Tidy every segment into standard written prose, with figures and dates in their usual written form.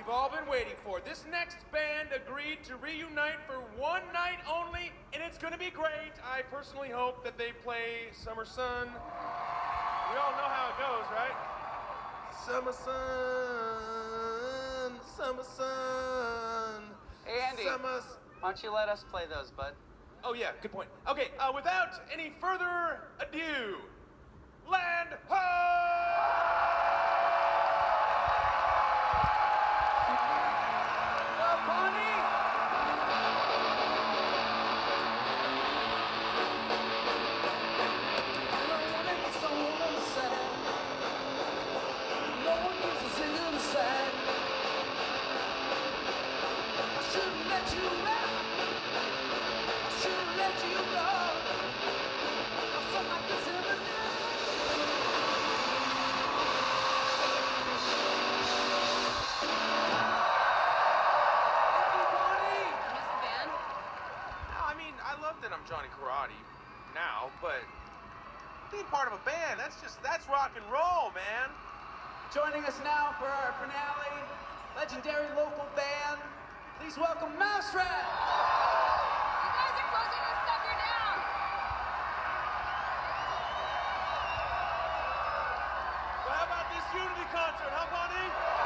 we've all been waiting for. This next band agreed to reunite for one night only, and it's gonna be great. I personally hope that they play Summer Sun. We all know how it goes, right? Summer sun, summer sun. Hey, Andy, why don't you let us play those, bud? Oh, yeah, good point. Okay, without any further ado, land ho! Pawnee! But being part of a band, that's rock and roll, man. Joining us now for our finale, legendary local band. Please welcome Mousetrap. You guys are closing this sucker down. Well, how about this unity concert, huh, Pawnee?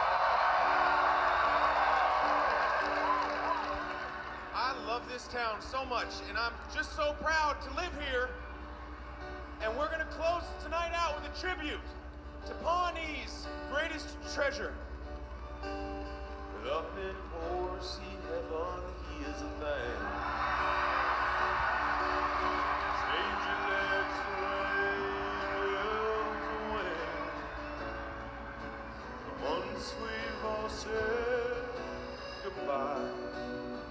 I love this town so much, and I'm just so proud to live here. And we're gonna close tonight out with a tribute to Pawnee's greatest treasure. Up in horsey heaven, he is a man. Stage your legs away. Once we've all said goodbye.